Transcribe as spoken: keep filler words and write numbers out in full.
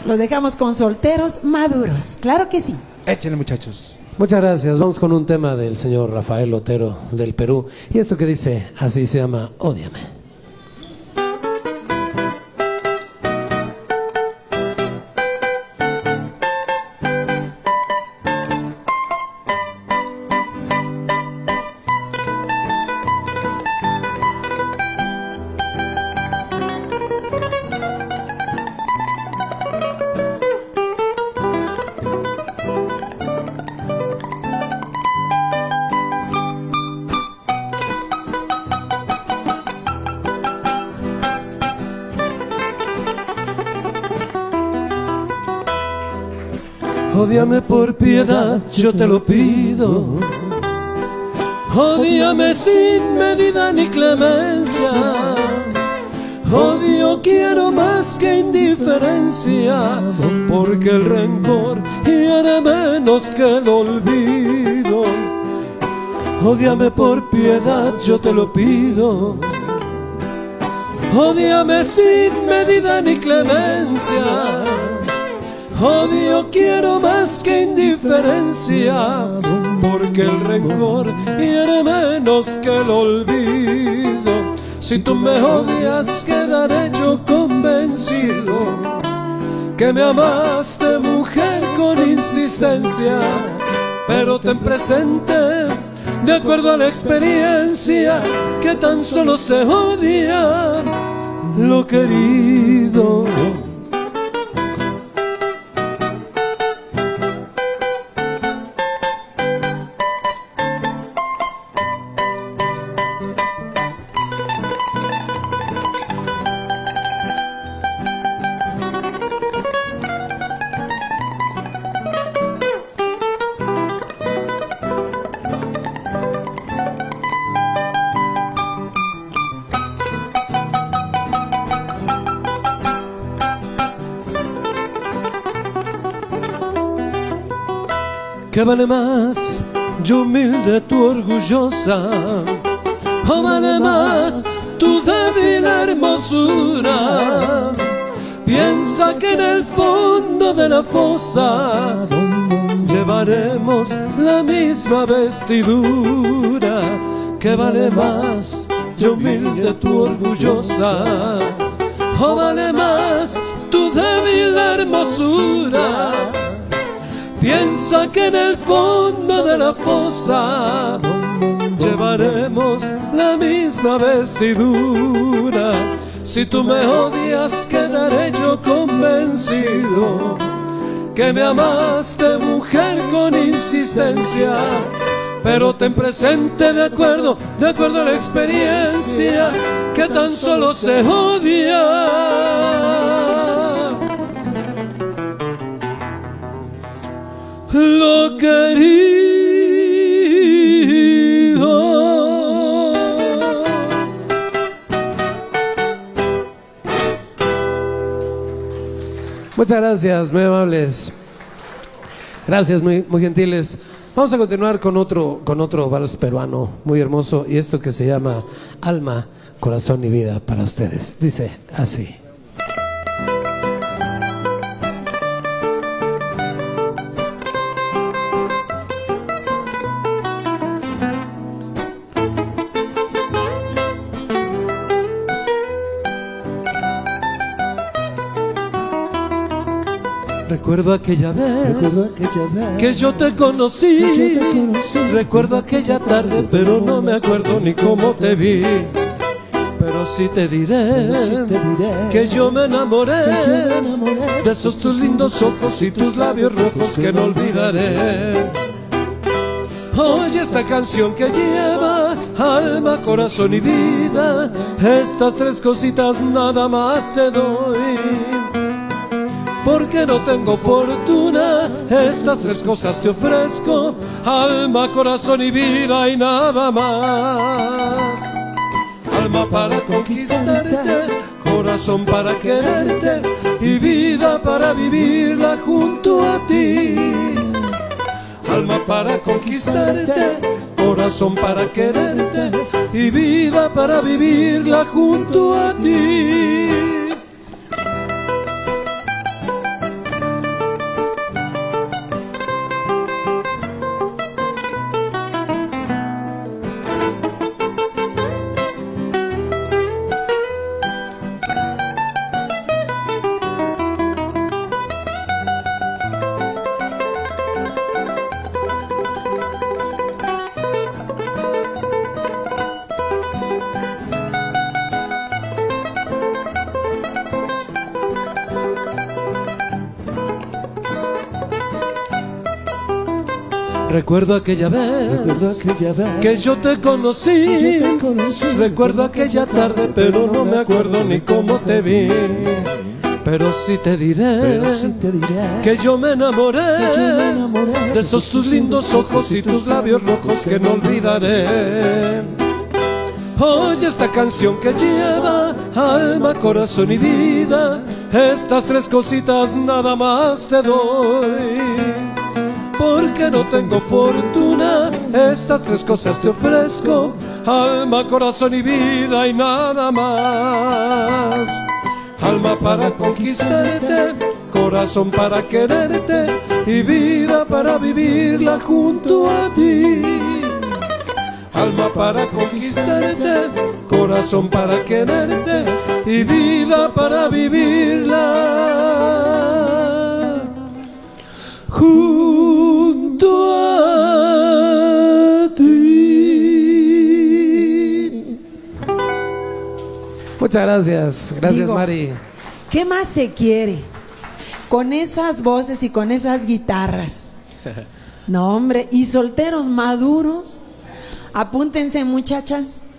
Los dejamos con Solteros Maduros. Claro que sí. Échenle, muchachos. Muchas gracias. Vamos con un tema del señor Rafael Otero del Perú. Y esto que dice, así se llama, Ódiame. Ódiame por piedad, yo te lo pido. Ódiame sin medida ni clemencia. Odio quiero más que indiferencia, porque el rencor hiere menos que el olvido. Ódiame por piedad, yo te lo pido. Ódiame sin medida ni clemencia. Odio quiero más que indiferencia, porque el rencor hiere menos que el olvido. Si tú me odias, quedaré yo convencido que me amaste, mujer, con insistencia. Pero ten presente, de acuerdo a la experiencia, que tan solo se odia lo querido. ¿Qué vale más, yo humilde, tú orgullosa? ¿O vale más tu débil hermosura? Piensa que en el fondo de la fosa llevaremos la misma vestidura. ¿Qué vale más, yo humilde, tú orgullosa? ¿O vale más tu débil hermosura? Piensa que en el fondo de la fosa llevaremos la misma vestidura. Si tú me odias, quedaré yo convencido que me amaste, mujer, con insistencia. Pero ten presente, de acuerdo, de acuerdo a la experiencia, que tan solo se odia lo querido. Muchas gracias, muy amables. Gracias, muy, muy gentiles. Vamos a continuar con otro, con otro vals peruano muy hermoso, y esto que se llama Alma, Corazón y Vida para ustedes. Dice así. Recuerdo aquella vez, Recuerdo aquella vez que yo te conocí. que yo te conocí. Recuerdo aquella tarde, pero no me acuerdo ni cómo te vi. Pero sí te diré, Pero sí te diré que yo me enamoré, que yo me enamoré de esos tus lindos ojos y tus labios rojos que no olvidaré. Oye esta canción que lleva alma, corazón y vida. Estas tres cositas nada más te doy, porque no tengo fortuna. Estas tres cosas te ofrezco: alma, corazón y vida, y nada más. Alma para conquistarte, corazón para quererte, y vida para vivirla junto a ti. Alma para conquistarte, corazón para quererte, y vida para vivirla junto a ti. Recuerdo aquella Recuerdo vez aquella vez que yo te conocí. que yo te conocí. Recuerdo aquella tarde, pero no me acuerdo ni cómo te vi. Pero sí te diré, Pero sí te diré que yo me enamoré, que yo me enamoré de esos tus lindos ojos y tus labios rojos que no olvidaré. Oye esta canción que lleva alma, corazón y vida, estas tres cositas nada más te doy. Porque no tengo fortuna, estas tres cosas te ofrezco, alma, corazón y vida y nada más. Alma para conquistarte, corazón para quererte y vida para vivirla junto a ti. Alma para conquistarte, corazón para quererte y vida para vivirla junto a ti. Muchas gracias, gracias Digo, Mari. ¿Qué más se quiere? Con esas voces y con esas guitarras. No, hombre, y solteros maduros. Apúntense, muchachas.